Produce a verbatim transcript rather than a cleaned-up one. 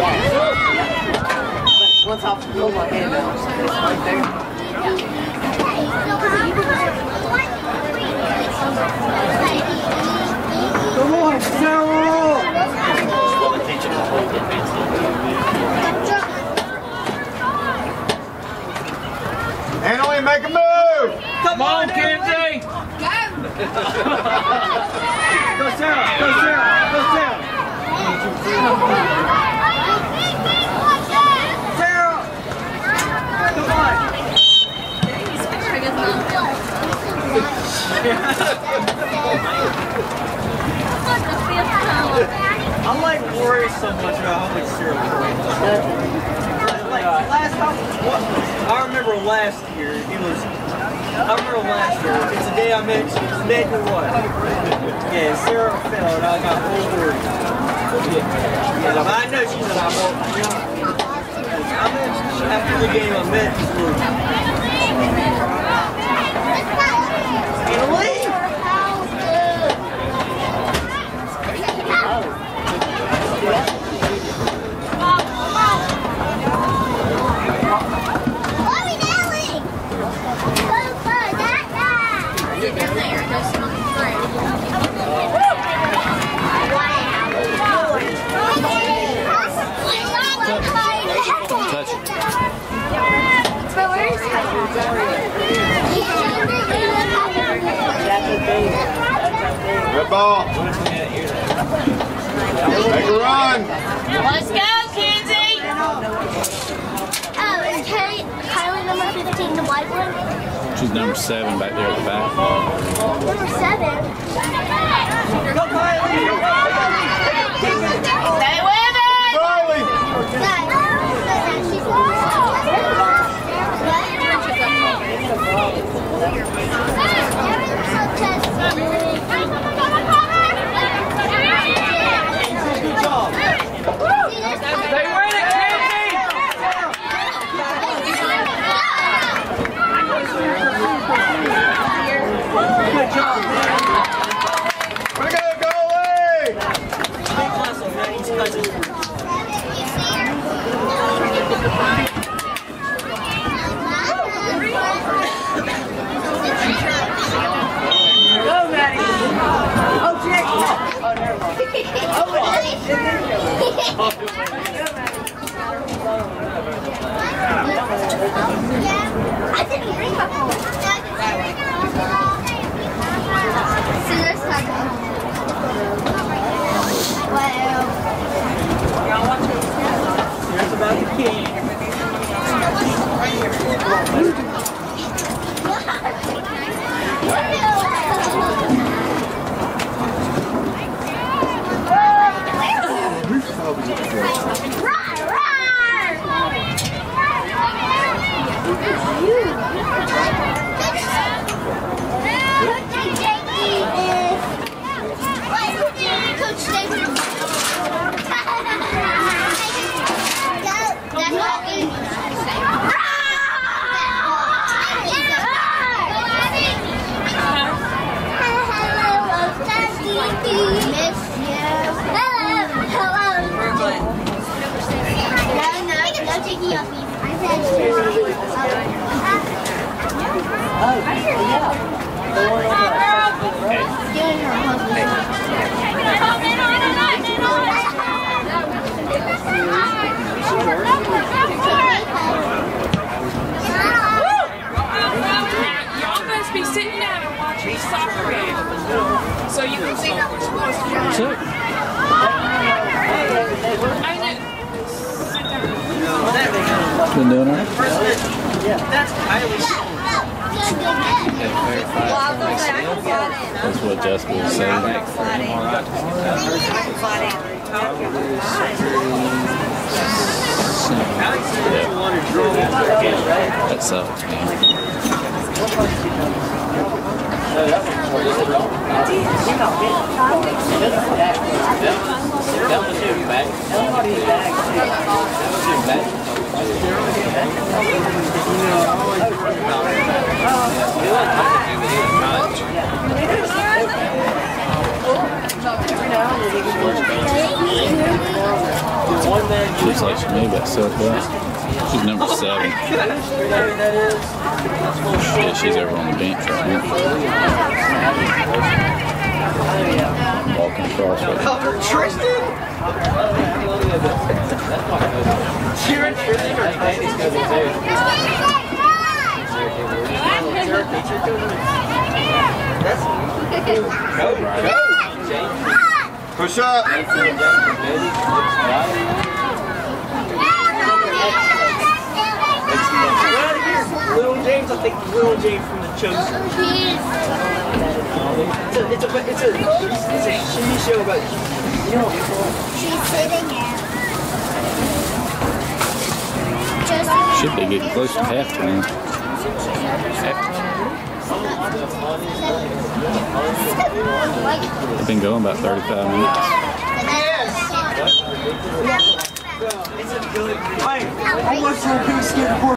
Once I pull my hand out, it's right there. Come on, Sarah! Annalie, make a move! Come on, Kenzie! Go Sarah! Go Sarah! Go Sarah! Sarah! Come on! I'm like worried so much about how much Sarah was weighing. Like last time, what? I remember last year, it was, I remember last year, it's the day I met, met your wife. Yeah, Sarah fell and I got full worried. Yeah, I know she's an eyeball. I met, after the game I met this morning. Annalie! Touch. Red ball. Make a run. Let's go, Kenzie! Oh, is Kelly, Kylie number fifteen, the white one? She's number seven back there at the back. Number seven? Go, Kylie! Stay with it! Riley! Good job! Stay with it, Kenzie! Good job! We're gonna go away! Big muscle, man. He's cousin. Go, Maddie! Oh, Jack! Oh, never mind. Oh, I didn't bring my phone. So let's talk about well. Here's about the king. So you can see what we're supposed to do. Been doing all right? That's highly. That's what Jessica was saying. That sucks, man. She's Looks like she made that self up. She's number seven. Yeah, she's over on the bench right now. Walking across right now. Tristan? Cheering for the Push up. Little James, I think Little James from the Chosen. It's a, it's a, it's a, it's a T V show about, you know, She's sitting there. Should be getting close to halftime. Halftime. They've been going about thirty-five minutes. it's a good, I, I watched her big skateboard.